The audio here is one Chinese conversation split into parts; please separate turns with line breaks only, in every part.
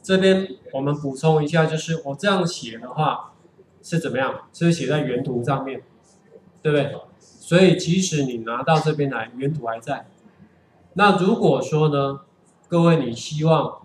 这边我们补充一下，就是我这样写的话是怎么样？是写在原图上面，对不对？所以即使你拿到这边来，原图还在。那如果说呢，各位你希望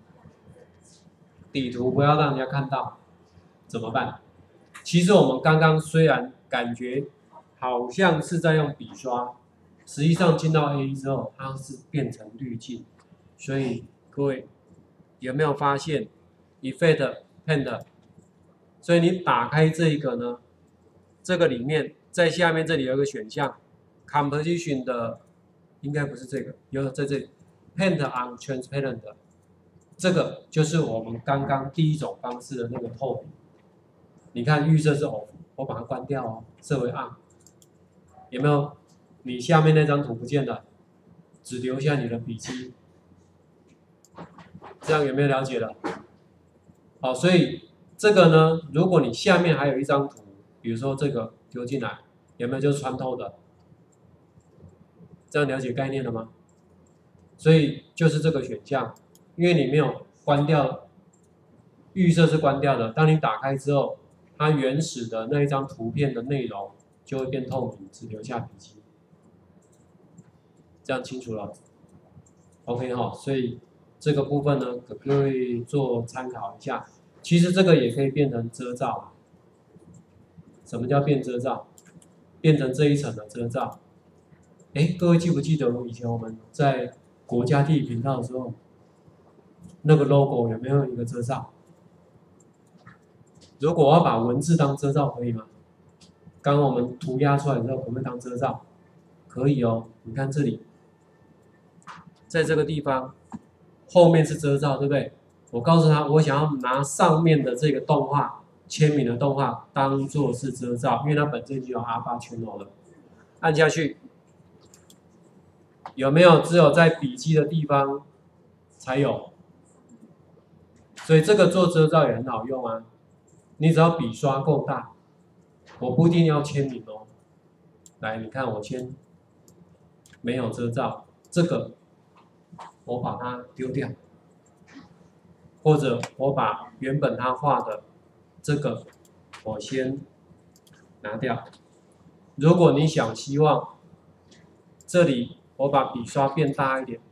底图不要让人家看到，怎么办？其实我们刚刚虽然感觉好像是在用笔刷，实际上进到 A 之后，它是变成滤镜。所以各位有没有发现 Effect Paint？ 所以你打开这个呢，这个里面在下面这里有一个选项 ，Composition 的应该不是这个，有在这里 Paint on Transparent 的，这个就是我们刚刚第一种方式的那个透明。你看预设是 off， 我把它关掉哦，设为 on。有没有？你下面那张图不见了，只留下你的笔记。这样有没有了解了？好，所以这个呢，如果你下面还有一张图，比如说这个丢进来，有没有就是穿透的？这样了解概念了吗？所以就是这个选项，因为你没有关掉，预设是关掉的。当你打开之后，它原始的那一张图片的内容就会变透明，只留下笔记。这样清楚了 ？OK 哈，所以这个部分呢，给各位做参考一下。其实这个也可以变成遮罩。什么叫变遮罩？变成这一层的遮罩。哎，各位记不记得以前我们在国家地理频道的时候，那个 logo 有没有一个遮罩？如果我要把文字当遮罩，可以吗？刚刚我们涂鸦出来之后，可不可以当遮罩？可以哦。你看这里，在这个地方，后面是遮罩，对不对？我告诉他，我想要拿上面的这个动画签名的动画当做是遮罩，因为它本身就有 Alpha Channel 了。按下去，有没有？只有在笔记的地方才有，所以这个做遮罩也很好用啊。你只要笔刷够大，我不一定要签名哦。来，你看我签，没有遮罩，这个我把它丢掉。或者我把原本他画的这个我先拿掉。如果你希望这里我把笔刷变大一点，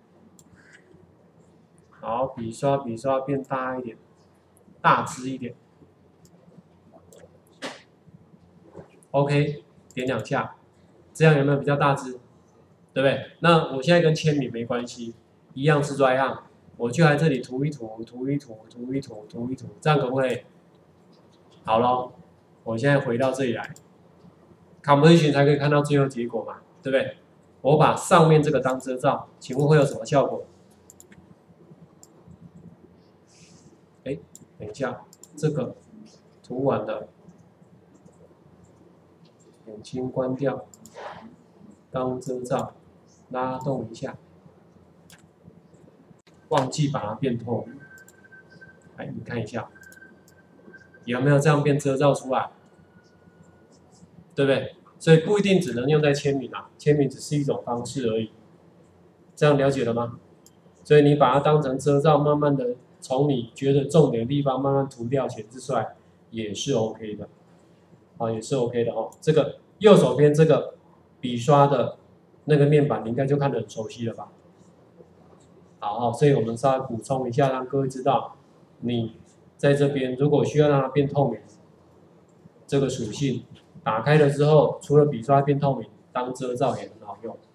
好，笔刷变大一点，大只一点。OK， 点2下，这样有没有比较大只？对不对？那我现在跟签名没关系，一样是 right on。我就来这里涂一涂，这样可不可以？好咯，我现在回到这里来 ，composition 才可以看到最后结果嘛，对不对？我把上面这个当遮罩，请问会有什么效果？哎，等一下，这个涂完了，眼睛关掉，当遮罩，拉动一下。忘记把它变透明，来你看一下，有没有这样变遮罩出来？对不对？所以不一定只能用在签名啊，签名只是一种方式而已。这样了解了吗？所以你把它当成遮罩，慢慢的从你觉得重点的地方慢慢涂掉显示出来，也是 OK 的，啊，也是 OK 的哦。这个右手边这个笔刷的那个面板，你应该就看得很熟悉了吧？好，所以我们稍微补充一下，让各位知道，你在这边如果需要让它变透明，这个属性打开了之后，除了笔刷变透明，当遮罩也很好用。